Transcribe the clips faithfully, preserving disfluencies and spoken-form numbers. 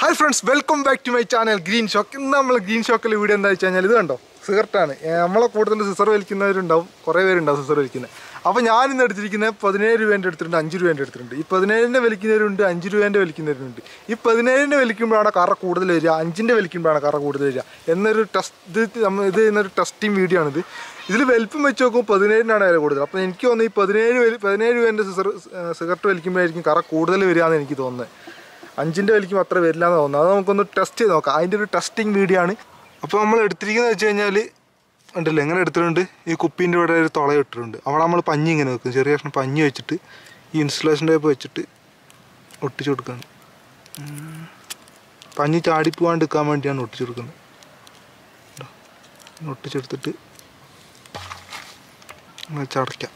Hi friends, welcome back to my channel green shock. ഇന്ന് നമ്മൾ green ഷോക്കിൽ video എന്താ വെച്ച് കഴിഞ്ഞാൽ ഇത് കണ്ടോ, സിഗരറ്റാണ്. നമ്മളെ കൂടുതൽ സിസർ വലിക്കുന്നവരുണ്ടാവും, കുറേ പേരുണ്ടാവും സിസർ വലിക്കുന്നത്. അപ്പോൾ ഞാനിന്ന് എടുത്തിരിക്കുന്നത് പതിനേഴ് രൂപേൻ്റെ എടുത്തിട്ടുണ്ട്, അഞ്ച് രൂപേൻ്റെ എടുത്തിട്ടുണ്ട്. ഈ പതിനേഴിൻ്റെ വലിക്കുന്നവരുണ്ട്, അഞ്ച് രൂപേൻ്റെ വലിക്കുന്നവരുണ്ട്. ഈ പതിനേഴിൻ്റെ വലിക്കുമ്പോഴാണ് കറ കൂടുതൽ വരിക, അഞ്ചിൻ്റെ വലിക്കുമ്പോഴാണ് കറ കൂടുതൽ വരിക എന്നൊരു ടെസ്റ്റ് ഇത് നമ്മൾ ഇത് ചെയ്യുന്നൊരു ടെസ്റ്റിംഗ് വീഡിയോ ആണിത്. ഇതിൽ വലിപ്പം വെച്ച് നോക്കുമ്പോൾ പതിനേഴിനാണ് വില കൂടുതൽ. അപ്പോൾ എനിക്ക് തോന്നുന്നു ഈ പതിനേഴ് വലി പതിനേഴ് രൂപേൻ്റെ സിസർ സിഗരറ്റ് വലിക്കുമ്പോഴായിരിക്കും കറ കൂടുതൽ വരിക എന്ന് എനിക്ക് തോന്നുന്നത്. അഞ്ചിൻ്റെ വലിക്കുമ്പോൾ അത്ര വരില്ല എന്ന് തോന്നുന്നു. അത് നമുക്കൊന്ന് ടെസ്റ്റ് ചെയ്ത് നോക്കാം. അതിൻ്റെ ഒരു ടെസ്റ്റിംഗ് വീഡിയോ ആണ്. അപ്പോൾ നമ്മൾ എടുത്തിരിക്കുന്നത് വെച്ച് കഴിഞ്ഞാൽ ഉണ്ടല്ലോ, എങ്ങനെ എടുത്തിട്ടുണ്ട്, ഈ കുപ്പീൻ്റെ ഇവിടെ ഒരു തുള ഇട്ടിട്ടുണ്ട്. അവിടെ നമ്മൾ പഞ്ഞി ഇങ്ങനെ വെക്കും, ചെറിയ കഷ്ണം പഞ്ഞി വെച്ചിട്ട് ഈ ഇൻസുലേഷൻ ടേപ്പ് വെച്ചിട്ട് ഒട്ടിച്ചു കൊടുക്കുകയാണ്. പഞ്ഞി ചാടിപ്പോവാണ്ട് നിൽക്കാൻ വേണ്ടിയാണ് ഒട്ടിച്ചു കൊടുക്കുന്നത്. ഒട്ടിച്ചെടുത്തിട്ട് ചടയ്ക്കാം.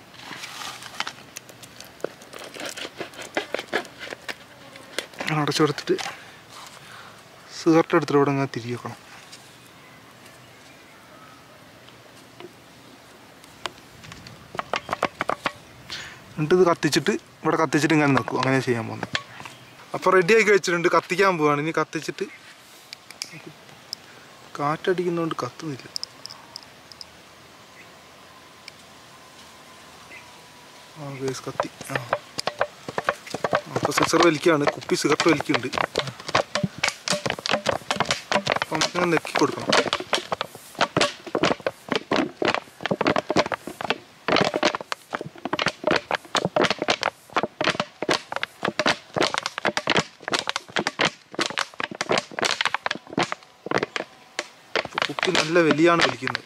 അടച്ചു കൊടുത്തിട്ട് സിഗരറ്റ് എടുത്തിട്ട് ഇവിടെ അങ്ങനെ തിരികെ വെക്കണം. എന്നിട്ട് ഇത് കത്തിച്ചിട്ട് ഇവിടെ കത്തിച്ചിട്ട് ഇങ്ങനെ നിൽക്കും. അങ്ങനെ ചെയ്യാൻ പോകുന്നത്. അപ്പോൾ റെഡിയാക്കി വെച്ചിട്ടുണ്ട്, കത്തിക്കാൻ പോവാണ്. ഇനി കത്തിച്ചിട്ട് കാറ്റടിക്കുന്നതുകൊണ്ട് കത്തുന്നില്ല. ആ ഗേസ് കത്തി. ആ അപ്പോൾ സിസർ വലിക്കുകയാണ്, കുപ്പി സിഗരറ്റ് വലിക്കുന്നുണ്ട്. അപ്പം നമുക്കിങ്ങനെ നെക്കി കൊടുക്കണം. കുപ്പി നല്ല വലിയാണ് വലിക്കുന്നത്.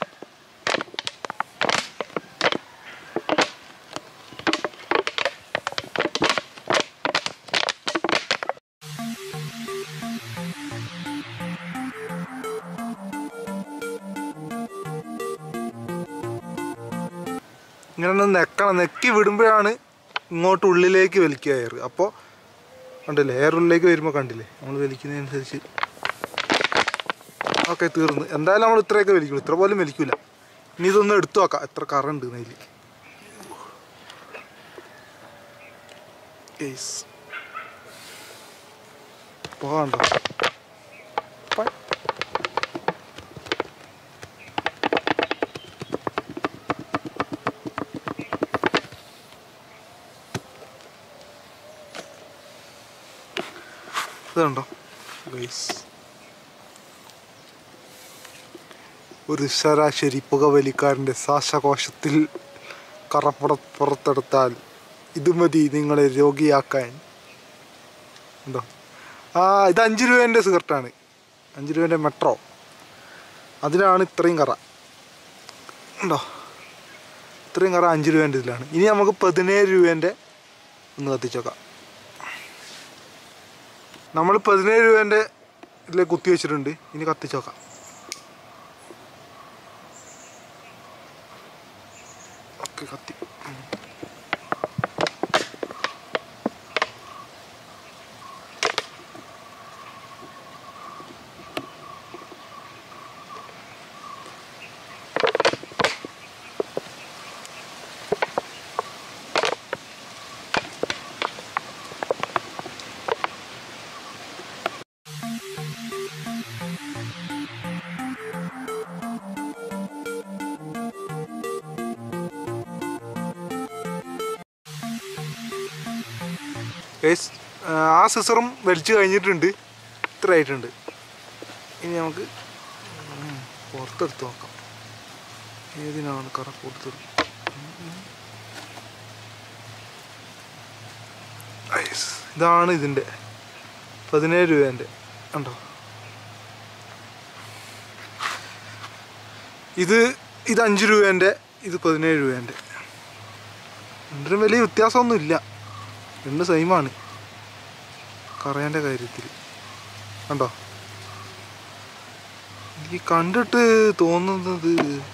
ഇങ്ങനെ ഒന്ന് നെക്കണം. നെക്കി വിടുമ്പോഴാണ് ഇങ്ങോട്ട് ഉള്ളിലേക്ക് വലിക്കുക എയർ. അപ്പോൾ കണ്ടില്ലേ, എയർ ഉള്ളിലേക്ക് വരുമ്പോൾ കണ്ടില്ലേ, നമ്മൾ വലിക്കുന്നതനുസരിച്ച് ഓക്കെ തീർന്ന്. എന്തായാലും നമ്മൾ ഇത്രയൊക്കെ വലിക്കുള്ളൂ, ഇത്ര പോലും വലിക്കില്ല. ഇനി ഇതൊന്ന് എടുത്തു നോക്കാം എത്ര കറണ്ട് ഇതിൽ. പോകണ്ടോ? ഇതുണ്ടോ ഗൈസ്, ഒരു ശരാശരി പുകവലിക്കാരൻ്റെ ശ്വാസകോശത്തിൽ കറപ്പുറ പുറത്തെടുത്താൽ ഇത് മതി നിങ്ങളെ രോഗിയാക്കാൻ. ഉണ്ടോ? ആ ഇത് അഞ്ച് രൂപേൻ്റെ സിഗരറ്റാണ്, അഞ്ച് രൂപേൻ്റെ മെട്രോ. അതിലാണ് ഇത്രയും കറ. ഉണ്ടോ? ഇത്രയും കറ അഞ്ച് രൂപേൻ്റെ ഇതിലാണ്. ഇനി നമുക്ക് പതിനേഴ് രൂപേൻ്റെ ഒന്ന് കത്തിച്ച് നോക്കാം. നമ്മൾ പതിനേഴ് രൂപേൻ്റെ ഇതിലേക്ക് കുത്തി വെച്ചിട്ടുണ്ട്. ഇനി കത്തിച്ച് നോക്കാം. ഓക്കെ, കത്തി. ഗൈസ്, ആ സിസറും വലിച്ചു കഴിഞ്ഞിട്ടുണ്ട്, ഇത്ര ആയിട്ടുണ്ട്. ഇനി നമുക്ക് പുറത്തെടുത്ത് നോക്കാം ഏതിനാണ് കറ കൂടുതൽ. ഗൈസ്, ഇതാണ് ഇതിൻ്റെ പതിനേഴ് രൂപേൻ്റെ. ഉണ്ടോ? ഇത് ഇത് അഞ്ച് രൂപേൻ്റെ, ഇത് പതിനേഴ് രൂപേൻ്റെ. രണ്ടിനും വലിയ വ്യത്യാസമൊന്നുമില്ല, രണ്ട് സെയിമാണ് കറേൻ്റെ കാര്യത്തിൽ. കണ്ടോ? എനിക്ക് കണ്ടിട്ട് തോന്നുന്നത്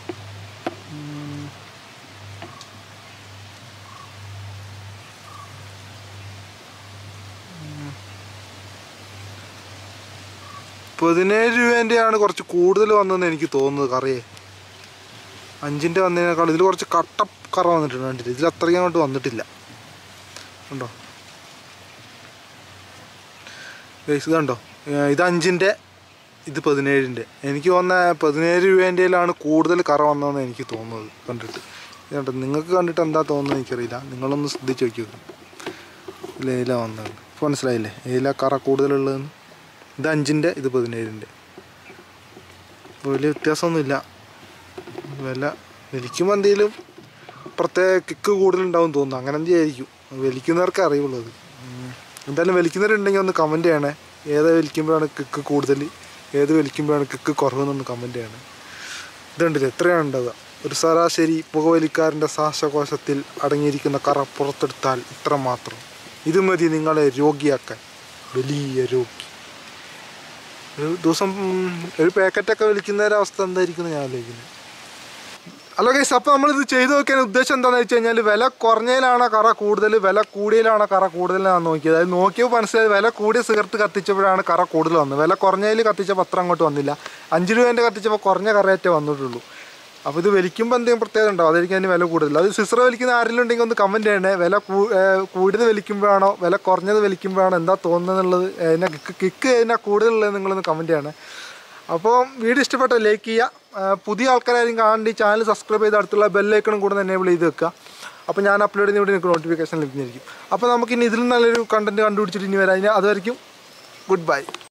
പതിനേഴ് രൂപേൻ്റെയാണ് കുറച്ച് കൂടുതൽ വന്നതെന്ന് എനിക്ക് തോന്നുന്നത് കറിയേ. അഞ്ചിൻ്റെ വന്നതിനേക്കാൾ ഇതിൽ കുറച്ച് കട്ട കറ വന്നിട്ടുണ്ട്. കണ്ടിട്ട് ഇതിൽ അത്രയ്ക്ക് അങ്ങോട്ട് വന്നിട്ടില്ല. ഉണ്ടോ? ഗൈസ്, ഇതുണ്ടോ, ഇത് അഞ്ചിൻ്റെ, ഇത് പതിനേഴിൻ്റെ. എനിക്ക് തോന്നുന്ന പതിനേഴ് രൂപേൻ്റെയിലാണ് കൂടുതൽ കറ വന്നതെന്ന് എനിക്ക് തോന്നുന്നത് കണ്ടിട്ട്. ഇതുണ്ട്, നിങ്ങൾക്ക് കണ്ടിട്ട് എന്താ തോന്നുന്നത് എനിക്കറിയില്ല, നിങ്ങളൊന്ന് ശ്രദ്ധിച്ച് നോക്കി. ഇല്ല ഏല വന്നത് ഇപ്പോൾ മനസ്സിലായില്ലേ, ഏല കറ കൂടുതലുള്ളതെന്ന്. ഇത് അഞ്ചിൻ്റെ, ഇത് പതിനേഴിൻ്റെ. വലിയ വ്യത്യാസമൊന്നുമില്ല. വില വലിക്കുമ്പോൾ എന്തെങ്കിലും പ്രത്യേക കിക്ക് കൂടുതലുണ്ടാവും തോന്നുന്നു, അങ്ങനെ എന്തെയായിരിക്കും, വലിക്കുന്നവർക്ക് അറിയുള്ളൂ അത്. എന്തായാലും വലിക്കുന്നവരുണ്ടെങ്കിൽ ഒന്ന് കമൻറ്റ് ചെയ്യണേ, ഏത് വലിക്കുമ്പോഴാണ് കിക്ക് കൂടുതൽ, ഏത് വലിക്കുമ്പോഴാണ് കിക്ക് കുറവെന്നൊന്ന് കമൻറ്റ് ചെയ്യണേ. ഇതുണ്ടല്ലോ എത്രയാണ് ഉണ്ടാവുക. ഒരു ശരാശരി പുകവലിക്കാരൻ്റെ ശ്വാസകോശത്തിൽ അടങ്ങിയിരിക്കുന്ന കറ പുറത്തെടുത്താൽ ഇത്ര മാത്രം. ഇത് മതി നിങ്ങളെ രോഗിയാക്കാൻ, വലിയ രോഗി. ഒരു ദിവസം ഒരു പാക്കറ്റൊക്കെ വലിക്കുന്നൊരവസ്ഥ എന്തായിരിക്കും ഞാൻ ആലോചിക്കുന്നത്. അല്ല ഗൈസ്, അപ്പോൾ നമ്മളിത് ചെയ്ത് നോക്കിയാൽ ഉദ്ദേശം എന്താണെന്ന് വെച്ച് കഴിഞ്ഞാൽ വില കുറഞ്ഞതിലാണോ കറ കൂടുതൽ, വില കൂടിയതിലാണോ കറ കൂടുതലാണെന്ന് നോക്കിയത്. അതായത് നോക്കിയപ്പോൾ മനസ്സിലായത് വില കൂടിയ സിഗരറ്റ് കത്തിച്ചപ്പോഴാണ് കറ കൂടുതൽ വന്നത്. വില കുറഞ്ഞതിൽ കത്തിച്ചപ്പോൾ അത്ര അങ്ങോട്ട് വന്നില്ല. അഞ്ച് രൂപേൻ്റെ കത്തിച്ചപ്പോൾ കുറഞ്ഞ കറയായിട്ടേ വന്നിട്ടുള്ളൂ. അപ്പോൾ ഇത് വലിക്കുമ്പോൾ എന്തെങ്കിലും പ്രത്യേകത ഉണ്ടാവും, അതായിരിക്കും അതിന് വില കൂടുതൽ. അത് സിസർ വലിക്കുന്ന ആരെങ്കിലും ഉണ്ടെങ്കിൽ ഒന്ന് കമൻറ്റ് ചെയ്യണേ. വില കൂടിയത് വലിക്കുമ്പോഴാണോ വില കുറഞ്ഞത് വലിക്കുമ്പോഴാണോ എന്താ തോന്നുന്നത് എന്നുള്ളത്, അതിനെ കിക്ക് കിക്ക് അതിനാ കൂടുതലുള്ളത് നിങ്ങളൊന്ന് കമൻറ്റ് ചെയ്യണേ. അപ്പോൾ വീഡിയോ ഇഷ്ടപ്പെട്ടാൽ ലൈക്ക് ചെയ്യുക. പുതിയ ആൾക്കാരായിരിക്കും കാണേണ്ടി ചാനൽ സബ്സ്ക്രൈബ് ചെയ്ത് അടുത്തുള്ള ബെല്ലൈക്കണും കൂടെ എനേബിൾ ചെയ്ത് വെക്കുക. അപ്പോൾ ഞാൻ അപ്ലോഡ് ചെയ്യുന്ന വീഡിയോ നിങ്ങൾക്ക് നോട്ടിഫിക്കേഷൻ ലഭിക്കുന്നതായിരിക്കും. അപ്പോൾ നമുക്കിനി ഇതിലും നല്ലൊരു കണ്ടൻറ്റ് കണ്ടുപിടിച്ചിട്ട് ഇനി വരാം. അതുവരെയും ഗുഡ് ബൈ.